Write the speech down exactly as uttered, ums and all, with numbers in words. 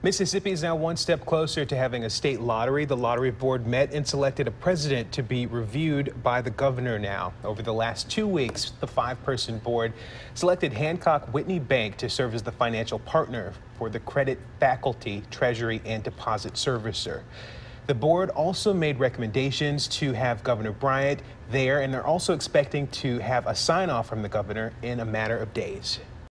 Mississippi is now one step closer to having a state lottery. The lottery board met and selected a president to be reviewed by the governor now. Over the last two weeks, the five-person board selected Hancock Whitney Bank to serve as the financial partner for the credit faculty, treasury, and deposit servicer. The board also made recommendations to have Governor Bryant there, and they're also expecting to have a sign-off from the governor in a matter of days.